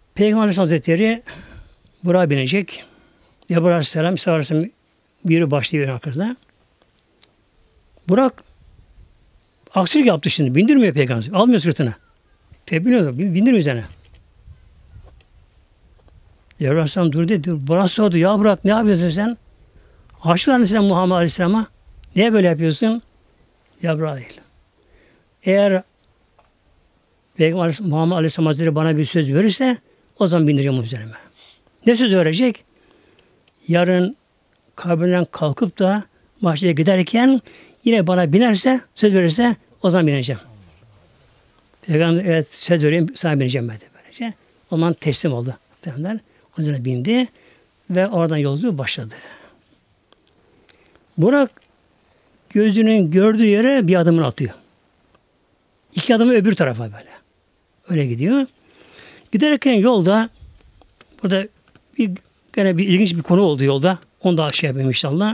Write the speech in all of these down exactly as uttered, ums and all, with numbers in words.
Peygamber Hazretleri Burak'a binecek. Cebrail Aleyhisselam, İsa Aleyhisselam biri başlıyor arkasında. Burak aksilik yaptı şimdi. Bindirmiyor Peygamber. Almıyor sırtına. Tebiniyor. Bindirmiyor üzerine. Cebrail Aleyhisselam dur dedi. Burak sordu. Ya Burak ne yapıyorsun sen? Aşık Aleyhisselam Muhammed Aleyhisselam'a. Niye böyle yapıyorsun? Cebrail. Eğer Peygamber Muhammed Aleyhisselam Hazretleri bana bir söz verirse o zaman bindireceğim üzerime. Ne söz verecek? Yarın kabrinden kalkıp da mahşere giderken yine bana binerse, söz verirse o zaman bineceğim. Peygamber evet söz vereyim sana bineceğim ben de böylece. O zaman teslim oldu. O yüzden bindi ve oradan yolculuğu başladı. Burak gözünün gördüğü yere bir adımını atıyor. İki adımı öbür tarafa böyle. Öyle gidiyor. Giderken yolda burada bir gene bir ilginç bir konu oldu yolda. Onu da şey yapayım inşallah.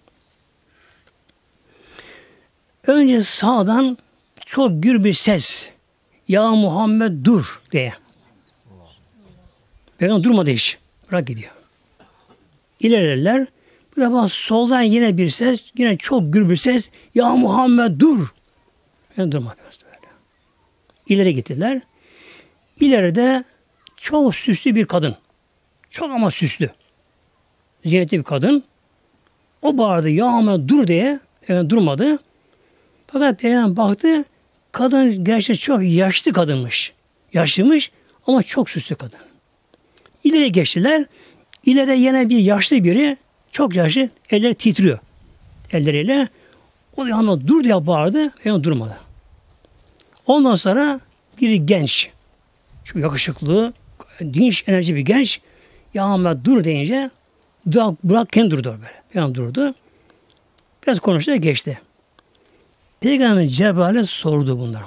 Önce sağdan çok gür bir ses. Ya Muhammed dur diye. Peygamber durmadı hiç. Bırak gidiyor. İlerlerler. Bu defa soldan yine bir ses. Yine çok gür bir ses. Ya Muhammed dur. Yani durmadı böyle. İleri gittiler. İleride çok süslü bir kadın. Çok ama süslü. Ziynetli bir kadın. O bağırdı. Ya Muhammed dur diye. Yani durmadı. Fakat Peygamber baktı. Kadın gerçekten çok yaşlı kadınmış. Yaşlımış ama çok süslü kadın. İleri geçtiler. İleri yine bir yaşlı biri, çok yaşlı, elleri titriyor. Elleriyle. O da ama dur diye bağırdı. Yani durmadı. Ondan sonra biri genç. Çok yakışıklı, dinç, enerji bir genç. Ya Ahmet dur deyince Burak kendi durdu böyle. Yani durdu. Biraz konuştu geçti. Peygamber Cebrail'e sordu bunlar.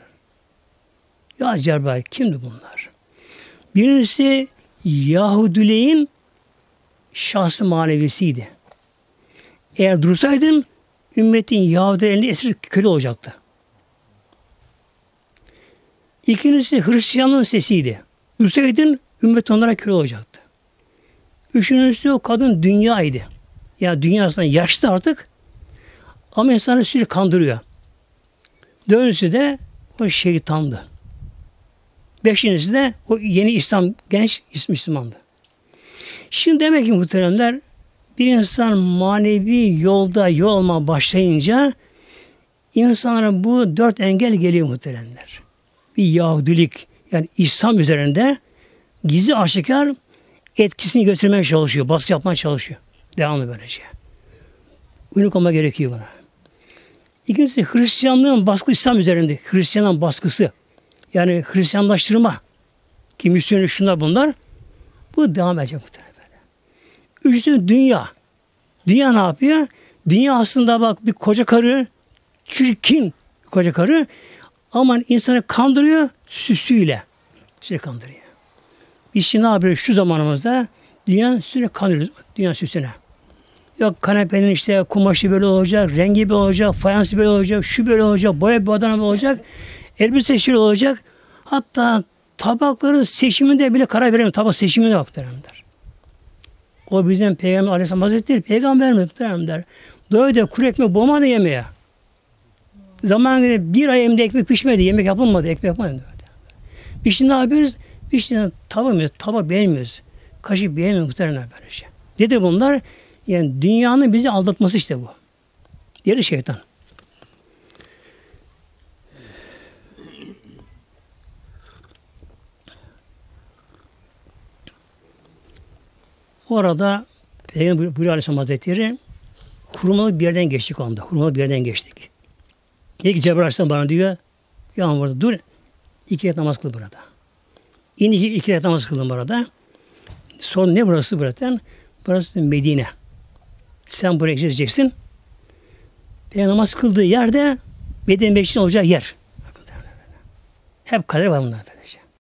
Ya Cebrail kimdi bunlar? Birincisi Yahudilerin şahsı manevisiydi. Eğer dursaydın ümmetin Yahudilerin esir köle olacaktı. İkincisi Hristiyanlığın sesiydi. Dursaydın ümmet onlara köle olacaktı. Üçüncüsü o kadın dünyaydı. Yani dünyasında yaşlı artık ama insanı sürekli kandırıyor. Dördüncüsü de o şeytandı. Beşincisi de o yeni İslam genç Müslümandı. Şimdi demek ki muhteremler bir insan manevi yolda yol almaya başlayınca insanlara bu dört engel geliyor muhteremler. Bir Yahudilik yani İslam üzerinde gizli aşikar etkisini göstermeye çalışıyor. Baskı yapmaya çalışıyor. Devamlı böylece. Uyanık olma gerekiyor buna. İkincisi Hristiyanlığın baskı İslam üzerinde. Hristiyanlığın baskısı. Yani Hristiyanlaştırma. Ki Müslüman şunlar bunlar. Bu devam edecek muhtemelen böyle. Üçüncüsü dünya. Dünya ne yapıyor? Dünya aslında bak bir koca karı, çirkin bir koca karı ama insanı kandırıyor süsüyle. Sürekli kandırıyor. Biz şimdi ne yapıyoruz şu zamanımızda? Dünya sürekli kandırıyor. Dünya süsüne. Yok kanepenin işte kumaşı böyle olacak, rengi böyle olacak, fayansı böyle olacak, şu böyle olacak, boya bir badana böyle olacak, elbise şöyle olacak. Hatta tabakların seçiminde bile karar veremiyor. Tabak seçimine baktırırlar. O bizden Peygamber Aleyhisselam Hazretleri peygamber mi der. Doydu da kuru ekmek boğmadı yemeğe. Zamanında bir ay emde ekmek pişmedi, yemek yapılmadı, ekmek yapılmadı. Biz şimdi ne yapıyoruz? Biz şimdi tava mı, tava beğenmiyoruz. Kaşık beğenmiyoruz muhtemelen böyle şey. Nedir bunlar? Yani dünyanın bizi aldatması işte bu. Diğeri şeytan. Orada Peygamber buyuruyor Aleyhisselam Hazretleri hurmalı bir yerden geçtik onda. Hurmalı bir yerden geçtik. Diyor ki Cebrail Aleyhisselam bana diyor ya burada dur iki rekat namaz kıl burada. İndi iki rekat namaz kıldım burada. Sonra ne burası buradan? Burası Medine. Sen buraya gideceksin. Peygamber namaz kıldığı yerde Medine Meclisi'nin olacağı yer. Hep kader var bunlar.